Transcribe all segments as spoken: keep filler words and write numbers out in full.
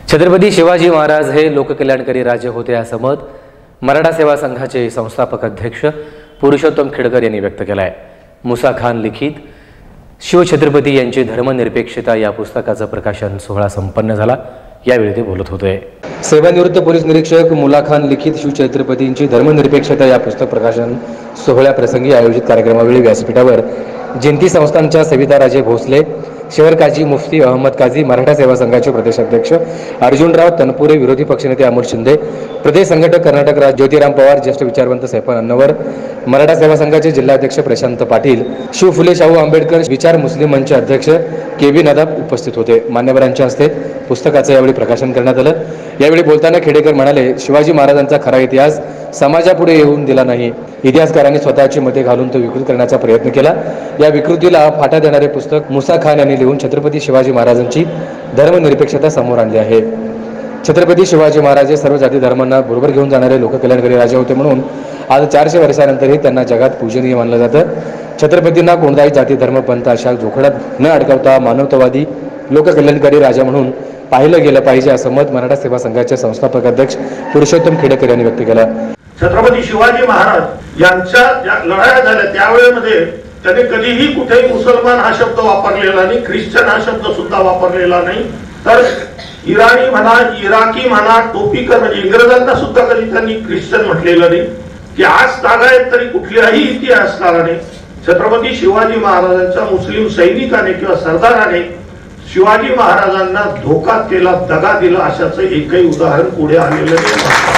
छत्रपती शिवाजी महाराज हे लोककल्याणकारी राजे होते असं मत मराठा सेवा संघाचे संस्थापक अध्यक्ष पुरुषोत्तम खेडकर यांनी व्यक्त केलं आहे। मुसा खान लिखित शिवछत्रपती यांची धर्मनिरपेक्षता या पुस्तकाचं प्रकाशन सोहळा संपन्न झाला। यावेळी ते बोलत होते। सेवानिवृत्त पोलीस निरीक्षक मुला खान लिखित शिवछत्रपतींची धर्मनिरपेक्षता या पुस्तक प्रकाशन सोहळ्याप्रसंगी आयोजित कार्यक्रमावेळी व्यासपीठावर जयंती संस्थानच्या सविता राजे भोसले, शहर काजी मुफ्ती अहमद काजी, मराठा सेवा संघाचे प्रदेशाध्यक्ष अर्जुनराव तनपुरे, विरोधी पक्षनेते अमोल शिंदे, प्रदेश संघटक कर्नाटक राज ज्योतिराम पवार, ज्येष्ठ विचारवंत सैफन अन्नवर, मराठा सेवा संघाचे जिल्हाध्यक्ष प्रशांत पाटील, शिव फुले शाहू आंबेडकर विचार मुस्लिम मंच अध्यक्ष के बी नदाब उपस्थित होते। मान्यवरांच्या हस्ते पुस्तकाचं यावेळी प्रकाशन करण्यात आलं। यावेळी बोलताना खेडेकर म्हणाले, शिवाजी महाराजांचा खरा इतिहास समाजापुढे येऊन दिला नाही। इतिहासकारांनी स्वतःची मते घालून तो विकृत करण्याचा प्रयत्न केला। या विकृतीला फाटा देणारे पुस्तक मुसा खान यांनी लिहून छत्रपती शिवाजी महाराजांची धर्मनिरपेक्षता समोर आणली आहे। छत्रपती शिवाजी महाराज सर्व जाती धर्मांना बरोबर घेऊन जाणारे लोककल्याणकारी राजे होते, म्हणून आज चारशे वर्षानंतरही त्यांना जगात पूजनीय मानलं जातं। छत्रपतींना कोणताही जाती धर्म पंथ अशा जोखडात न अडकवता मानवतावादी लोककल्याणकारी राजा म्हणून पाहिलं गेलं पाहिजे असं मत मराठा सेवा संघाचे संस्थापक अध्यक्ष पुरुषोत्तम खेडकर यांनी व्यक्त केलं। छत्रपती शिवाजी महाराज यांच्या लढाया झाल्या त्यावेळेमध्ये त्यांनी कधीही कुठेही मुसलमान हा शब्द वापरलेला नाही, ख्रिश्चन हा शब्द सुद्धा वापरलेला नाही, तर इराणी म्हणा, इराकी म्हणा, टोपीकर म्हणजे इंग्रजांना सुद्धा कधी त्यांनी ख्रिश्चन म्हटलेलं नाही। की आज तागायत तरी कुठल्याही इतिहासकाराने छत्रपती शिवाजी महाराजांच्या मुस्लिम सैनिकाने किंवा सरदाराने शिवाजी महाराजांना धोका केला, दगा दिला अशाचं एकही उदाहरण पुढे आलेलं नाही।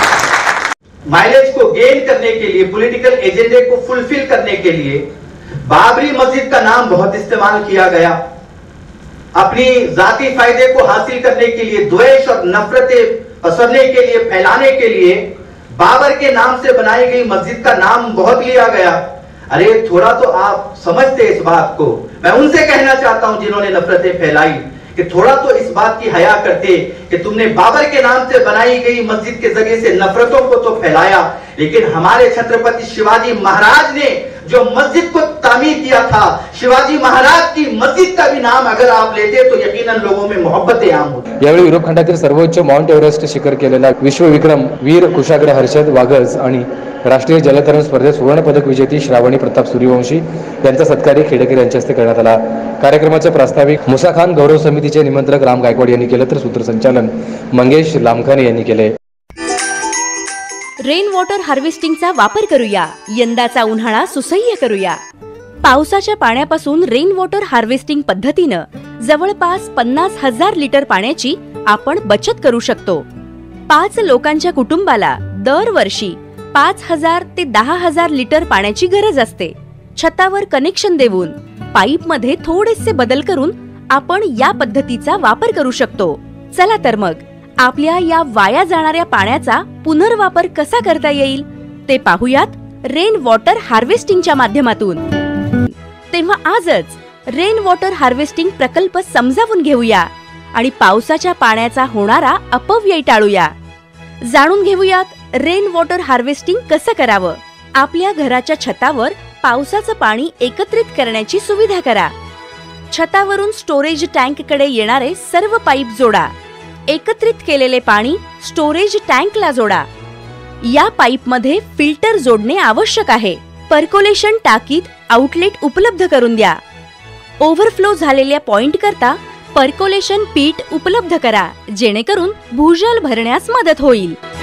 माइलेज को गेन करने के लिए, पॉलिटिकल एजेंडे को फुलफिल करने के लिए बाबरी मस्जिद का नाम बहुत इस्तेमाल किया गया। अपनी जाती फायदे को हासिल करने के लिए, द्वेष और नफरतें पसरने के लिए, फैलाने के लिए बाबर के नाम से बनाई गई मस्जिद का नाम बहुत लिया गया। अरे थोड़ा तो आप समझते इस बात को। मैं उनसे कहना चाहता हूं जिन्होंने नफरतें फैलाई कि थोड़ा तो इस बात की हया करते कि तुमने बाबर के नाम से बनाई गई मस्जिद के जरिए से नफरतों को तो फैलाया, लेकिन हमारे छत्रपति शिवाजी महाराज ने जो मस्जिद को तामीर किया था, शिवाजी महाराज की मस्जिद का भी नाम अगर आप लेते तो यकीनन लोगों में मोहब्बतें आम होती। यावेळी युरोप खंडातील सर्वोच्च माउंट एव्हरेस्ट शिखर केलेला विश्वविक्रम वीर कुशाग्र हर्षद वागज आणि राष्ट्रीय जलतरण स्पर्धेत सुवर्ण पदक विजेती श्रावणी प्रताप सूर्यवंशी यांचा सत्कार खेडेकर यांच्या हस्ते करण्यात आला। कार्यक्रमाचे प्रास्ताविक मुसा खान गौरव समितीचे निमंत्रक राम गायकवाड यांनी केलं, तर सूत्रसंचालन मंगेश लामखाने यांनी केले। रेन वॉटर हार्वेस्टिंगचा वापर करूया, यंदाचा उन्हाळा सुसह्य करूया। पावसाच्या पाण्यापासून रेन वॉटर हार्वेस्टिंग पद्धतीनं जवळपास पन्नास हजार लिटर पाण्याची आपण बचत करू शकतो। पाच लोकांच्या कुटुंबाला दरवर्षी पाच हजार ते दहा हजार लिटर पाण्याची गरज असते। छतावर कनेक्शन देऊन पाईप मध्ये थोडेसे बदल करून आपण या पद्धतीचा वापर करू शकतो। चला तर मग आपल्या या वाया जाणाऱ्या पाण्याचा पुनर्वापर कसा करता येईल ते पाहूयात रेन वॉटर हार्वेस्टिंगच्या माध्यमातून। तेव्हा आजच रेन वॉटर हार्वेस्टिंग प्रकल्प समजावून घेऊया आणि पावसाच्या पाण्याचा होणारा अपव्यय टाळूया। जाणून घेऊयात रेन वॉटर हार्वेस्टिंग कसं करावं। आपल्या घराच्या छतावर पावसाचं पाणी एकत्रित करण्याची सुविधा करा। छतावरून स्टोरेज टँककडे येणारे सर्व पाईप जोडा। एकत्रित केलेले पाणी स्टोरेज टँकला जोडा। या पाईपमध्ये फिल्टर जोडणे आवश्यक आहे। पर्कोलेशन टाकीत आउटलेट उपलब्ध करून द्या। ओव्हरफ्लो झालेल्या पॉइंट करता पर्कोलेशन पीठ उपलब्ध करा, जेणेकरून भूजल भरण्यास मदत होईल।